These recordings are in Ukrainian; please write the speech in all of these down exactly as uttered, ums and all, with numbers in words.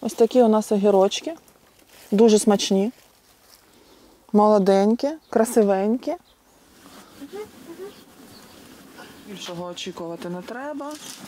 Ось такі у нас огірочки. Дуже смачні. Молоденькі, красивенькі. Більшого очікувати не треба.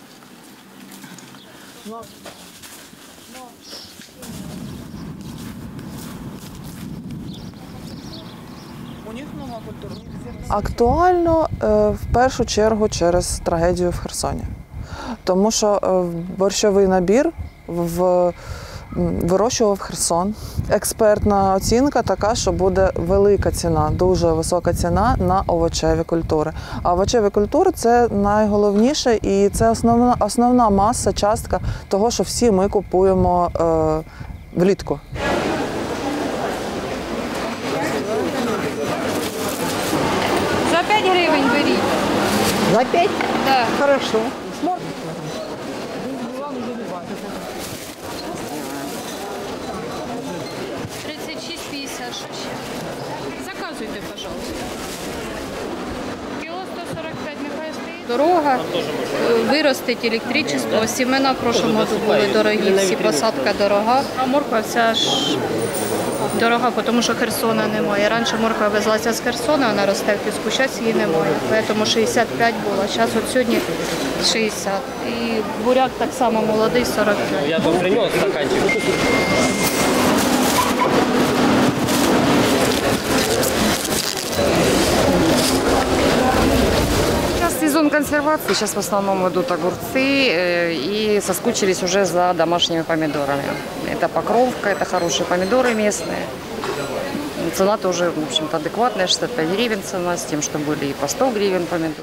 У них нова культура. Актуально в першу чергу через трагедію в Херсоні. Тому що борщовий набір в вирощував Херсон. Експертна оцінка така, що буде велика ціна, дуже висока ціна на овочеві культури. А овочеві культури – це найголовніше і це основна, основна маса, частка того, що всі ми купуємо е, влітку. За п'ять гривень беріть. За пять? Да. Хорошо. тридцять шість п'ятдесят шість. Заказуйте, пожалуйста. Кіло сто сорок п'ять нехай стоїть. Дорога, виростить електричество. Сімена в прошлому году були дорогі, всі посадка дорога. А морква вся ж дорога, тому що Херсона немає. Раніше морква везлася з Херсона, вона росте в піску, зараз її немає. Тому шістдесят п'ять було, зараз от сьогодні шістдесят. І буряк так само молодий, сорок п'ять. Я тут принес стаканчик. Сейчас сезон консервации, сейчас в основном идут огурцы э, и соскучились уже за домашними помидорами. Это Покровка, это хорошие помидоры местные. Цена тоже, в общем-то, адекватная, шестьдесят пять гривен цена, с тем, что были и по сто гривен помидоры.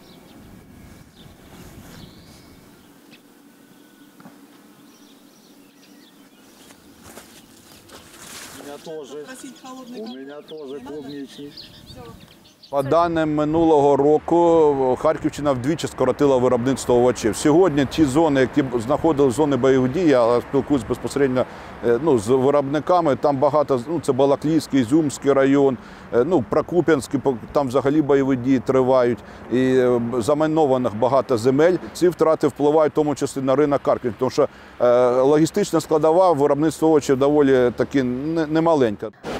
У меня тоже, у меня тоже клубничник. По даним минулого року, Харківщина вдвічі скоротила виробництво овочів. Сьогодні ті зони, які знаходили зони бойових дій, я спілкуюся безпосередньо ну, з виробниками, там багато, ну, це Балаклійський, Ізюмський район, ну, Прокуп'янський, там взагалі бойові дії тривають, і замайнованих багато земель. Ці втрати впливають в тому числі на ринок Харкова, тому що логістична складова виробництва овочів доволі таки немаленька.